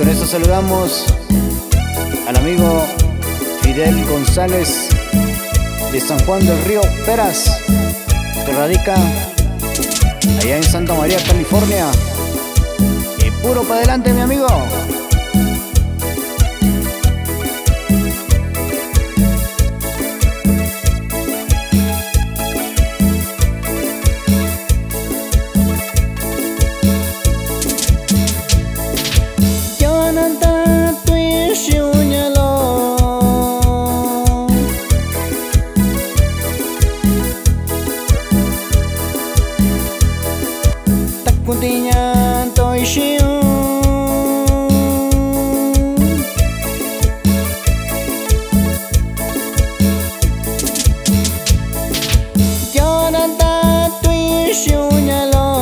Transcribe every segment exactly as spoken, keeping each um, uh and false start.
con eso saludamos al amigo Fidel González de San Juan del Río Peras, que radica allá en Santa María, California. Y puro para adelante, mi amigo. Kuntinya tôi siêu cho nên ta tuy siêu nhà lo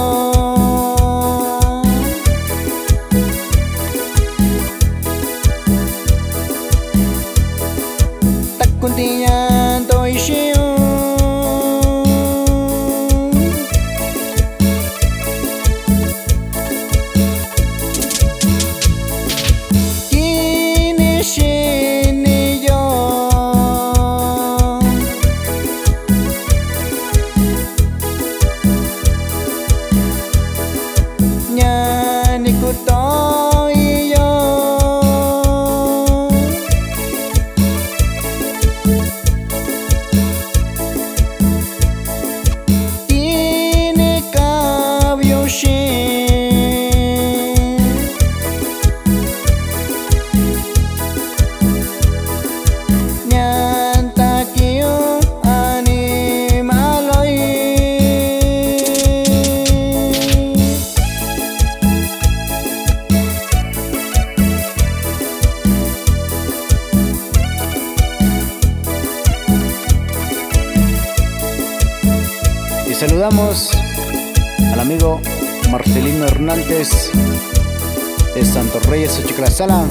ta kuntinya tôi siêu Saludamos al amigo Marcelino Hernández de Santos Reyes, Xochicalazala.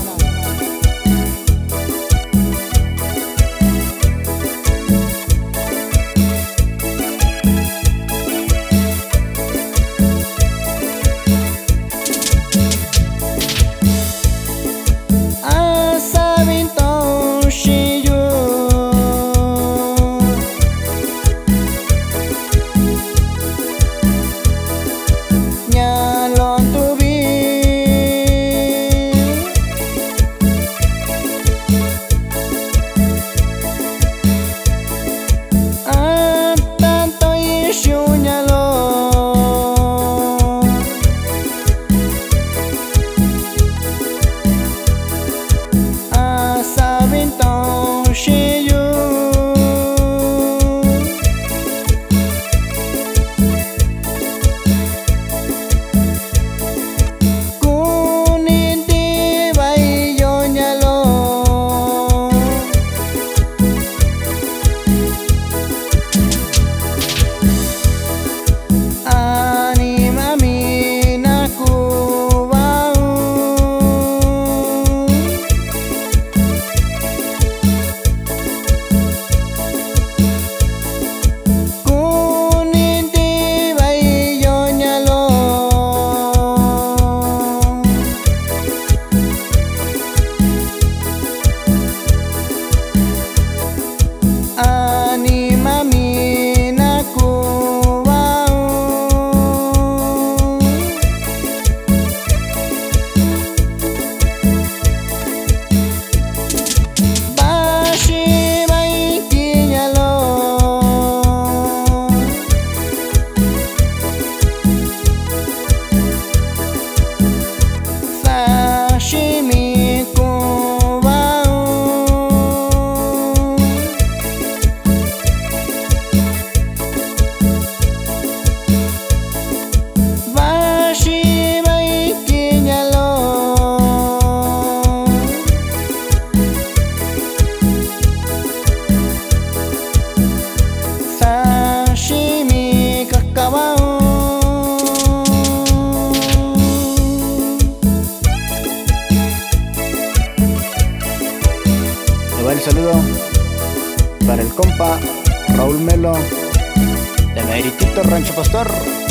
El saludo para el compa Raúl Melo de Meritito Rancho Pastor.